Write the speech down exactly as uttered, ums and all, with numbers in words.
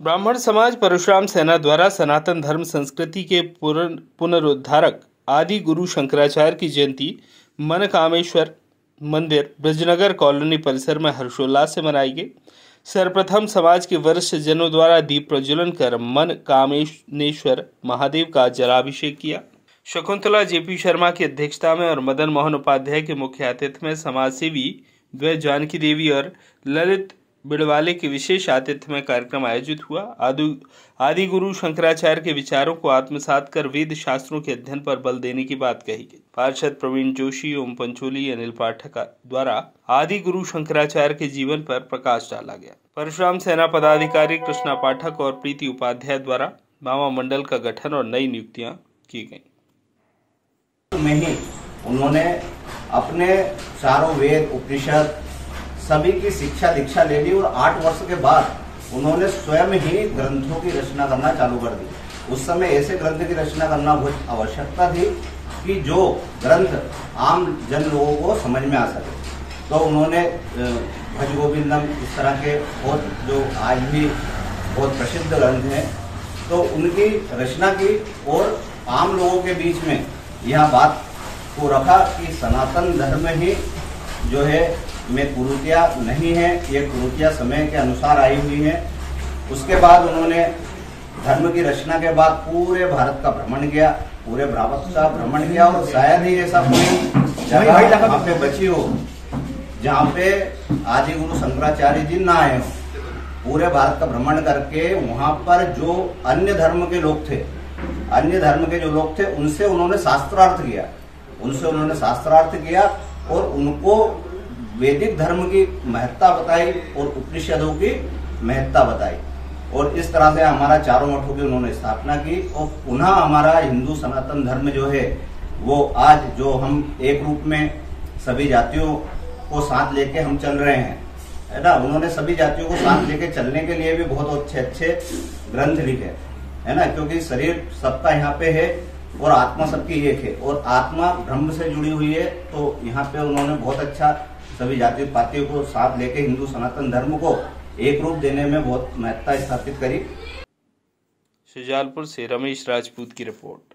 ब्राह्मण समाज परशुराम सेना द्वारा सनातन धर्म संस्कृति के पुनरुद्धारक आदि गुरु शंकराचार्य की जयंती मनकामेश्वर मंदिर ब्रजनगर कॉलोनी परिसर में हर्षोल्लास से मनाई गई। सर्वप्रथम समाज के वरिष्ठ जनों द्वारा दीप प्रज्वलन कर मन कामेश्वर महादेव का जलाभिषेक किया। शकुंतला जेपी शर्मा की अध्यक्षता में और मदन मोहन उपाध्याय के मुख्य आतिथ्य में समाज सेवी द्वय जानकी देवी और ललित बिड़वाले के विशेष आतिथ्य में कार्यक्रम आयोजित हुआ। आदि आदि गुरु शंकराचार्य के विचारों को आत्मसात कर वेद शास्त्रों के अध्ययन पर बल देने की बात कही गई। पार्षद प्रवीण जोशी, ओम पंचोली, अनिल पाठक द्वारा आदि गुरु शंकराचार्य के जीवन पर प्रकाश डाला गया। परशुराम सेना पदाधिकारी कृष्णा पाठक और प्रीति उपाध्याय द्वारा मामा मंडल का गठन और नई नियुक्तियां की गयी। में ही उन्होंने अपने चारों वेद उपनिषद सभी की शिक्षा दीक्षा ले ली और आठ वर्ष के बाद उन्होंने स्वयं ही ग्रंथों की रचना करना चालू कर दी। उस समय ऐसे ग्रंथ की रचना करना बहुत आवश्यकता थी कि जो ग्रंथ आम जन लोगों को समझ में आ सके। तो उन्होंने भज गोविंदम इस तरह के बहुत जो आज भी बहुत प्रसिद्ध ग्रंथ हैं तो उनकी रचना की और आम लोगों के बीच में यह बात को रखा कि सनातन धर्म ही जो है में कुरीतियां नहीं है, ये कुरीतियां समय के अनुसार आई हुई है। उसके बाद उन्होंने धर्म की रचना के बाद पूरे भारत का भ्रमण किया, पूरे भारत का भ्रमण किया और शायद ही ऐसा कोई जगह जहाँ पे बची हो जहाँ पे आदि गुरु शंकराचार्य जी ना आए हो। पूरे भारत का भ्रमण करके वहां पर जो अन्य धर्म के लोग थे अन्य धर्म के जो लोग थे उनसे उन्होंने शास्त्रार्थ किया उनसे उन्होंने शास्त्रार्थ किया और उनको वैदिक धर्म की महत्ता बताई और उपनिषदों की महत्ता बताई और इस तरह से हमारा चारों मठों की उन्होंने स्थापना की और पुनः हमारा हिंदू सनातन धर्म जो है वो आज जो हम एक रूप में सभी जातियों को साथ लेके हम चल रहे हैं, है ना। उन्होंने सभी जातियों को साथ लेके चलने के लिए भी बहुत अच्छे अच्छे ग्रंथ लिखे, है ना, क्योंकि शरीर सबका यहाँ पे है और आत्मा सबकी एक है और आत्मा ब्रह्म से जुड़ी हुई है। तो यहाँ पे उन्होंने बहुत अच्छा सभी जाति पातियों को साथ लेके हिंदू सनातन धर्म को एक रूप देने में बहुत महत्ता स्थापित करी। शुजालपुर से रमेश राजपूत की रिपोर्ट।